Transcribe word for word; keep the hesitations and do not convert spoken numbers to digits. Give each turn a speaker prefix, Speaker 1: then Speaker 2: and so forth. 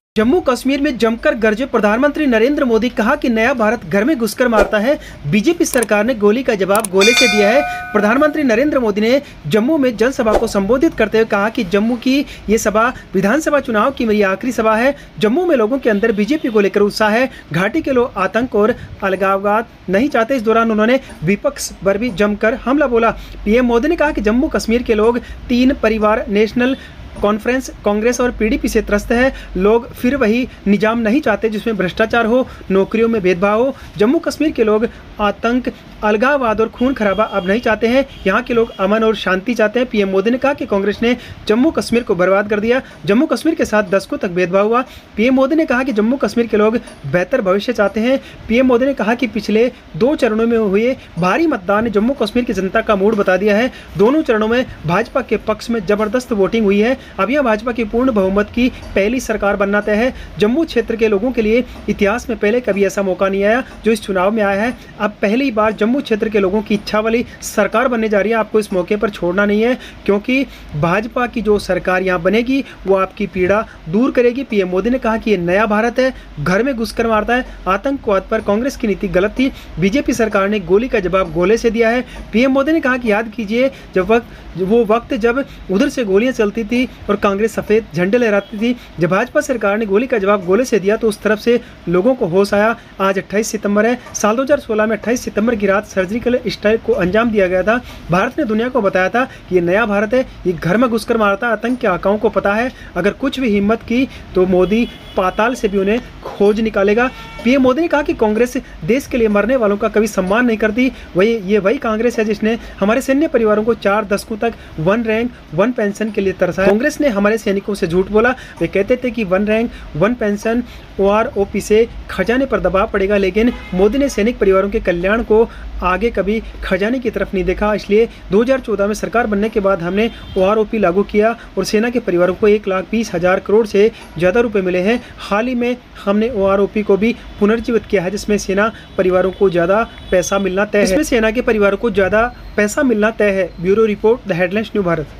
Speaker 1: जम्मू कश्मीर में जमकर गरजे प्रधानमंत्री नरेंद्र मोदी, कहा कि नया भारत घर में घुसकर मारता है। बीजेपी सरकार ने गोली का जवाब गोले से दिया है। प्रधानमंत्री नरेंद्र मोदी ने जम्मू में जनसभा को संबोधित करते हुए कहा कि जम्मू की ये सभा विधानसभा चुनाव की मेरी आखिरी सभा है। जम्मू में लोगों के अंदर बीजेपी को लेकर उत्साह है। घाटी के लोग आतंक और अलगाववाद नहीं चाहते। इस दौरान उन्होंने विपक्ष पर भी जमकर हमला बोला। पीएम मोदी ने कहा कि जम्मू कश्मीर के लोग तीन परिवार नेशनल कॉन्फ्रेंस, कांग्रेस और पीडीपी से त्रस्त है। लोग फिर वही निजाम नहीं चाहते जिसमें भ्रष्टाचार हो, नौकरियों में भेदभाव हो। जम्मू कश्मीर के लोग आतंक, अलगाववाद और खून खराबा अब नहीं चाहते हैं। यहाँ के लोग अमन और शांति चाहते हैं। पीएम मोदी ने कहा कि कांग्रेस ने जम्मू कश्मीर को बर्बाद कर दिया। जम्मू कश्मीर के साथ दशकों तक भेदभाव हुआ। पीएम मोदी ने कहा कि जम्मू कश्मीर के लोग बेहतर भविष्य चाहते हैं। पीएम मोदी ने कहा कि पिछले दो चरणों में हुए भारी मतदान ने जम्मू कश्मीर की जनता का मूड बता दिया है। दोनों चरणों में भाजपा के पक्ष में जबरदस्त वोटिंग हुई है। अब यह भाजपा की पूर्ण बहुमत की पहली सरकार बनना तय है। जम्मू क्षेत्र के लोगों के लिए इतिहास में पहले कभी ऐसा मौका नहीं आया जो इस चुनाव में आया है। अब पहली बार जम्मू क्षेत्र के लोगों की इच्छा वाली सरकार बनने जा रही है। आपको इस मौके पर छोड़ना नहीं है, क्योंकि भाजपा की जो सरकार यहाँ बनेगी वो आपकी पीड़ा दूर करेगी। पीएम मोदी ने कहा कि ये नया भारत है, घर में घुसकर मारता है। आतंकवाद पर कांग्रेस की नीति गलत थी। बीजेपी सरकार ने गोली का जवाब गोले से दिया है। पीएम मोदी ने कहा कि याद कीजिए जब वक्त वो वक्त जब उधर से गोलियां चलती थी और कांग्रेस सफेद झंडे लहराती थी। जब भाजपा सरकार ने गोली का जवाब गोले से दिया तो उस तरफ से लोगों को होश आया। आज अट्ठाईस सितंबर है। साल दो हज़ार सोलह में अट्ठाईस सितंबर की रात सर्जिकल स्ट्राइक को अंजाम दिया गया था। भारत ने दुनिया को बताया था कि ये नया भारत है, ये घर में घुसकर मारता है। आतंक के आकाओं को पता है, अगर कुछ भी हिम्मत की तो मोदी पाताल से भी उन्हें खोज निकालेगा। पीएम मोदी ने कहा कि कांग्रेस देश के लिए मरने वालों का कभी सम्मान नहीं करती। वही ये वही कांग्रेस है जिसने हमारे सैन्य परिवारों को चार दशकों तक वन रैंक वन पेंशन के लिए तरसाया। कांग्रेस ने हमारे सैनिकों से झूठ बोला। वे कहते थे कि one rank one pension OROP से खजाने पर दबाव पड़ेगा, लेकिन मोदी ने सैनिक परिवारों के कल्याण को आगे कभी खजाने की तरफ नहीं देखा। इसलिए दो हज़ार चौदह में सरकार बनने के बाद हमने ओआरओपी लागू किया और सेना के परिवारों को एक लाख बीस हजार करोड़ से ज़्यादा रुपए मिले हैं। हाल ही में हमने ओआरओपी को भी पुनर्जीवित किया है, जिसमें सेना परिवारों को ज़्यादा पैसा मिलना तय है। इसमें सेना के परिवारों को ज़्यादा पैसा मिलना तय है। Bureau report, the headlines new Bharat.